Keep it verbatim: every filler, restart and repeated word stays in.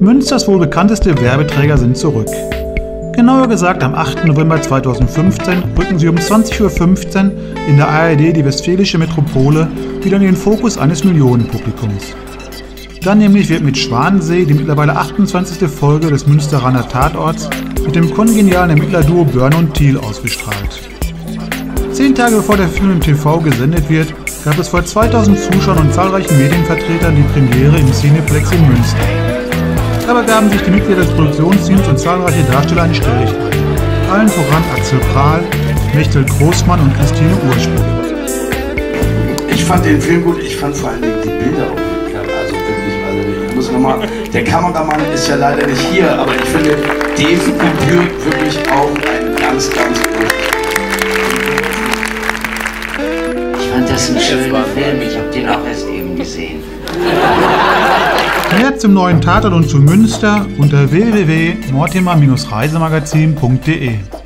Münsters wohl bekannteste Werbeträger sind zurück. Genauer gesagt, am achten November zweitausendfünfzehn rücken sie um zwanzig Uhr fünfzehn in der A R D die westfälische Metropole wieder in den Fokus eines Millionenpublikums. Dann nämlich wird mit Schwanensee die mittlerweile achtundzwanzigste Folge des Münsteraner Tatorts mit dem kongenialen Ermittlerduo Börne und Thiel ausgestrahlt. Zehn Tage bevor der Film im T V gesendet wird, gab es vor zweitausend Zuschauern und zahlreichen Medienvertretern die Premiere im Cineplex in Münster. Dabei gaben sich die Mitglieder des Produktionsteams und zahlreiche Darsteller ein Stelldichein ein. Allen voran Axel Prahl, Mechtel Großmann und Christine Ursprung. Ich fand den Film gut, ich fand vor allem die Bilder auch gut. Also wirklich, also ich muss nochmal, der Kameramann ist ja leider nicht hier, aber ich finde, dem gebührt wirklich auch ein ganz, ganz großes. Ich fand das ein schöner Film, ich habe den auch erst eben gesehen. Mehr zum neuen Tatort und zu Münster unter w w w punkt mortimer Bindestrich reisemagazin punkt de.